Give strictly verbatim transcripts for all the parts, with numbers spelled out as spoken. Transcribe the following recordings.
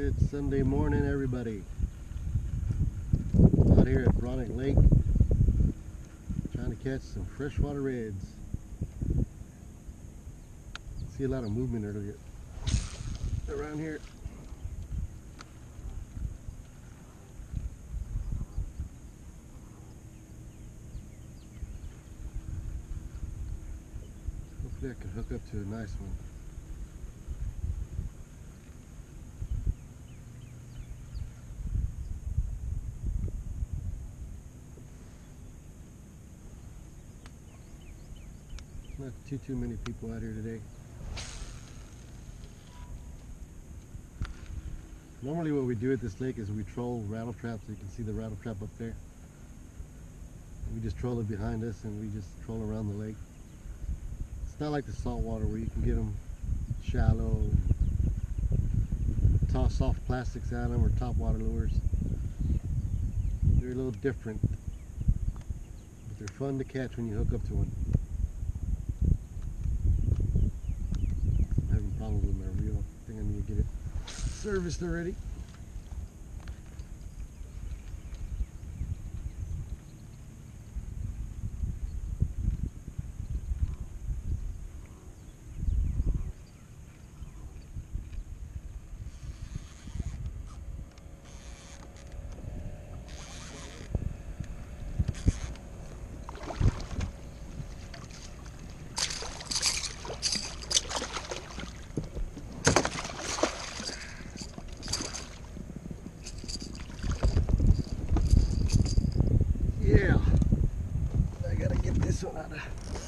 Good Sunday morning, everybody. Out here at Braunig Lake, trying to catch some freshwater reds. See a lot of movement earlier around here. Hopefully I can hook up to a nice one. Not too too many people out here today. Normally what we do at this lake is we troll rattle traps. You can see the rattle trap up there. We just troll it behind us and we just troll around the lake. It's not like the salt water where you can get them shallow and toss soft plastics at them or top water lures. They're a little different, but they're fun to catch when you hook up to one. Problems with my reel. I think I need to get it serviced already. Yeah, I gotta get this one out of.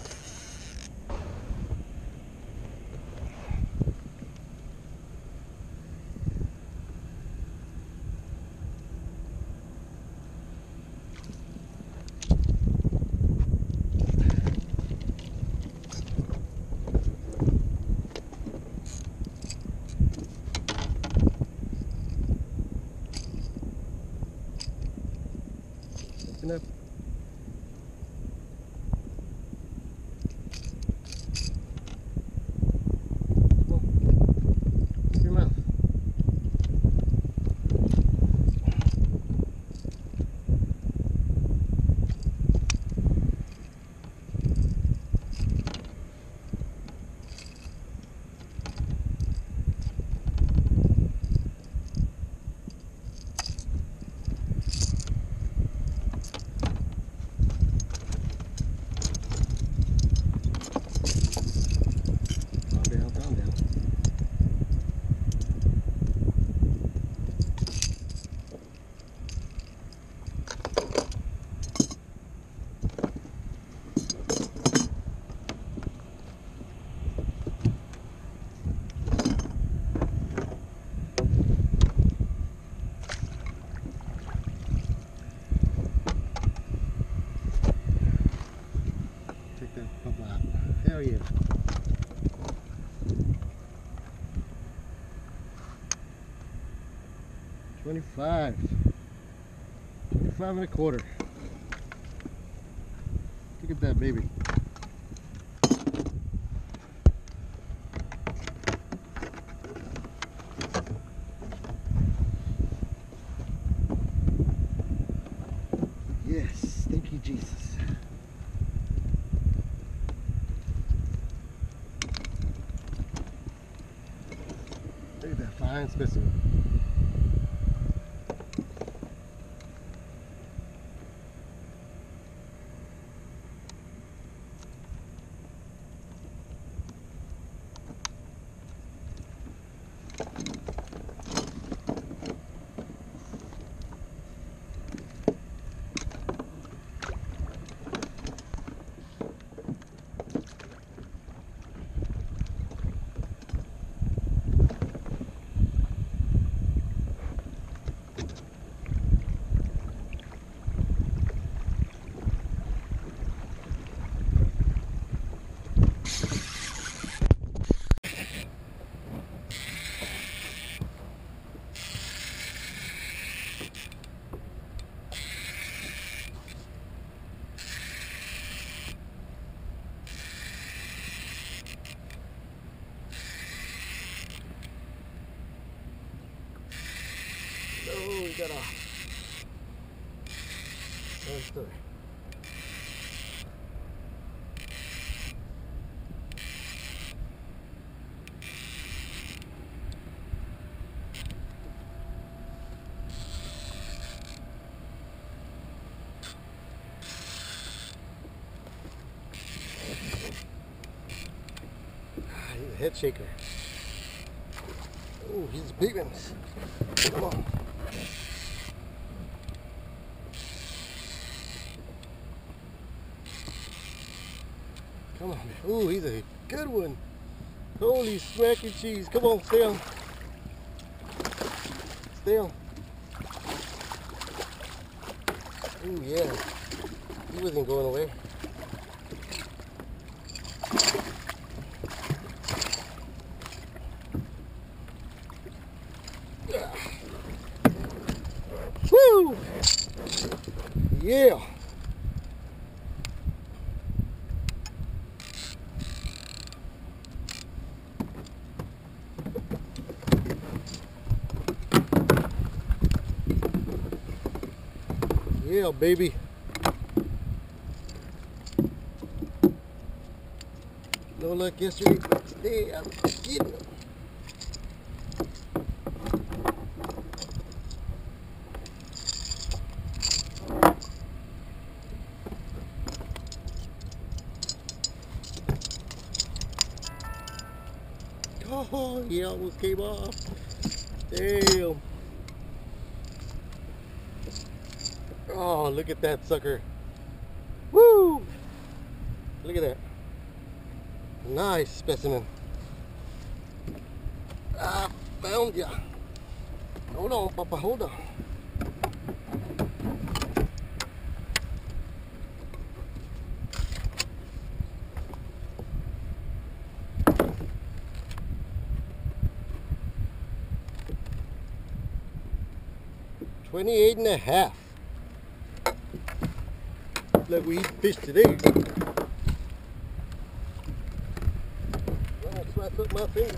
Looking up. Hell yeah. twenty-five. twenty-five and a quarter. Look at that baby. Yes, thank you, Jesus. Look at that fine specimen. we got a oyster. He's a head shaker. Oh, he's a big one. Come on. Come on. Oh, he's a good one. Holy smack and cheese. Come on, stay on. Stay on. Oh, yeah. He wasn't going away. Woo! Yeah. Yeah, baby. No luck yesterday, but today I'm getting them. Oh, he almost came off. Damn. Oh, look at that sucker. Woo! Look at that. Nice specimen. I found ya. Hold on, Papa, hold on. twenty-eight and a half. Looks like we eat fish today. I'm gonna slap up my finger.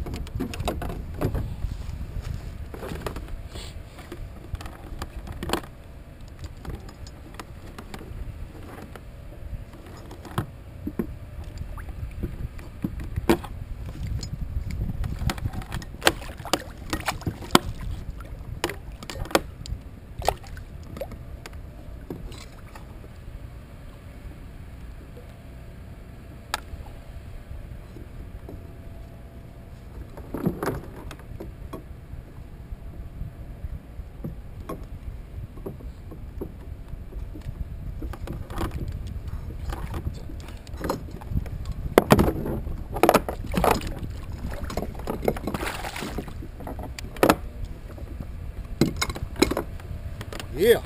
Yeah.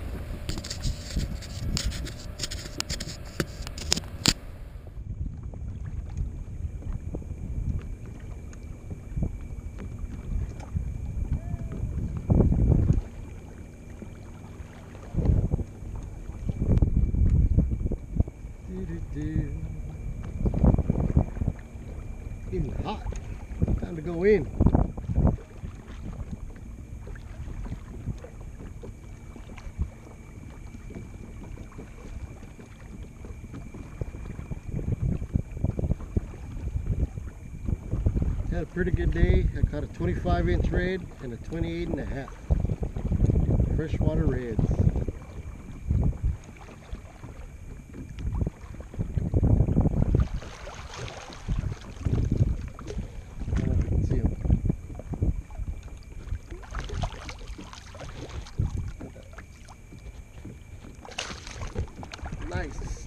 Getting hot. Time to go in. Had a pretty good day. I caught a twenty-five inch red and a twenty-eight and a half. Freshwater reds. Nice.